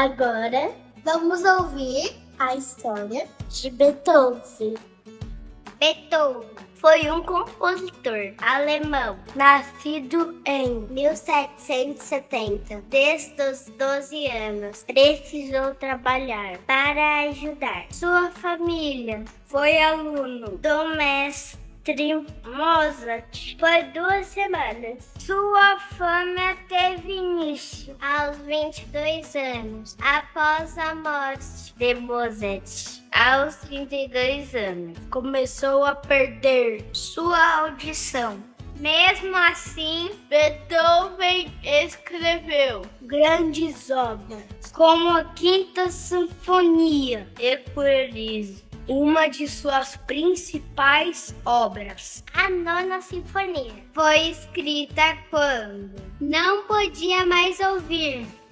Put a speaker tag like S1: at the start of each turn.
S1: Agora vamos ouvir a história de Beethoven.
S2: Beethoven foi um compositor alemão, nascido em 1770. Desde os 12 anos, precisou trabalhar para ajudar sua família. Foi aluno do mestre Mozart por 2 semanas. Sua fama teve início aos 22 anos, após a morte de Mozart. Aos 32 anos, começou a perder sua audição. Mesmo assim, Beethoven escreveu grandes obras, como a Quinta Sinfonia e Paradiso, uma de suas principais obras. A Nona Sinfonia foi escrita quando não podia mais ouvir